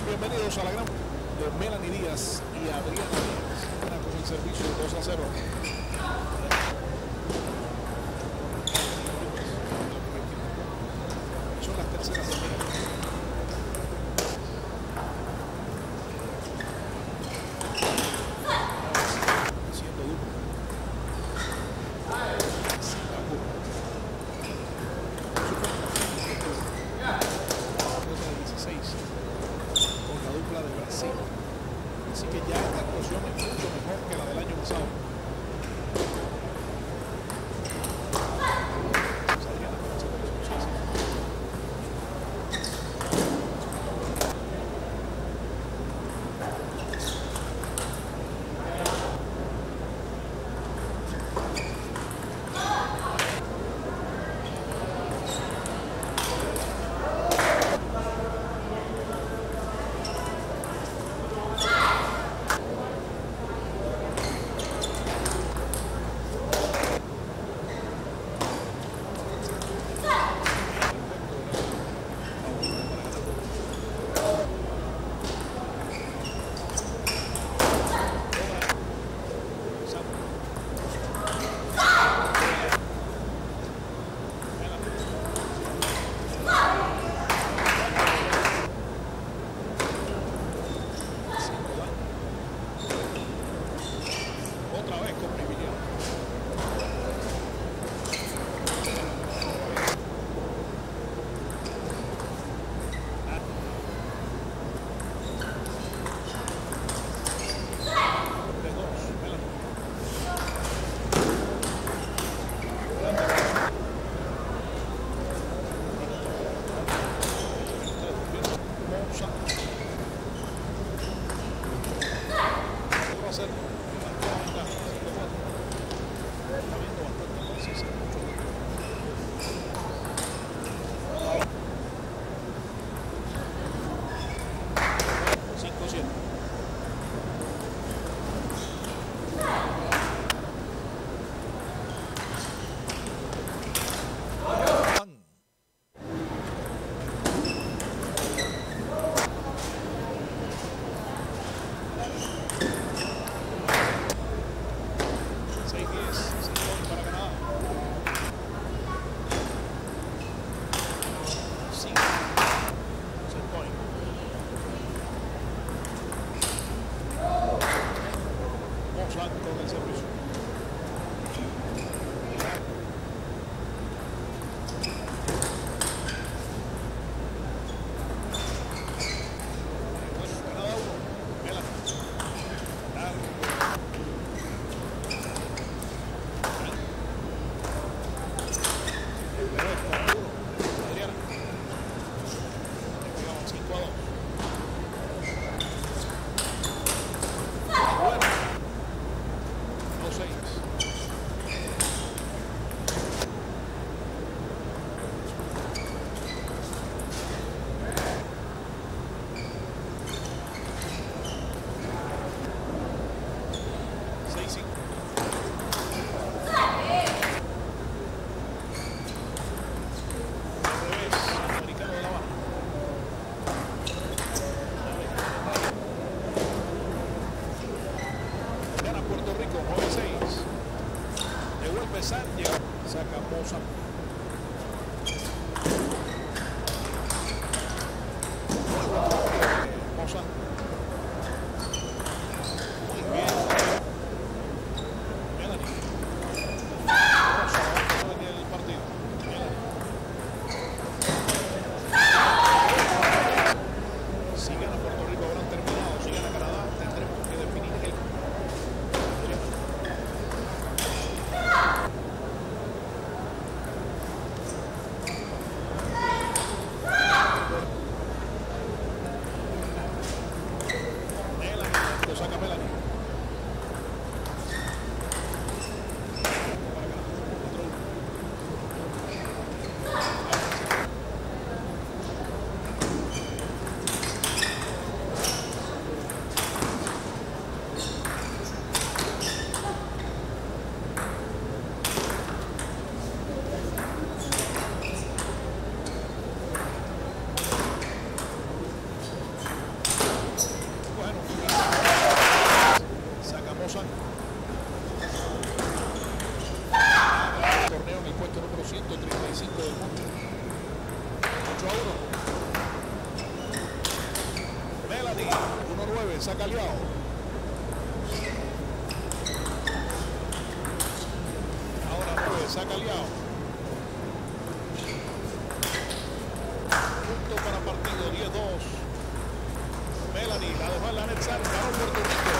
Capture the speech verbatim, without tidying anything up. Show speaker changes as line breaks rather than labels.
bienvenidos a la gran de Melanie Díaz y Adriana Díaz. Una con el servicio dos a cero. Son las terceras de Melanie. Haciendo dupla. Con la dupla de Brasil. Así que ya esta actuación es mucho mejor que la del año pasado. cinco del mundo. ocho a uno. Melanie, uno nueve, saca Liao. Ahora nueve, saca Liao. Punto para partido, diez dos. Melanie, la dejó en la net, ganó Puerto Rico.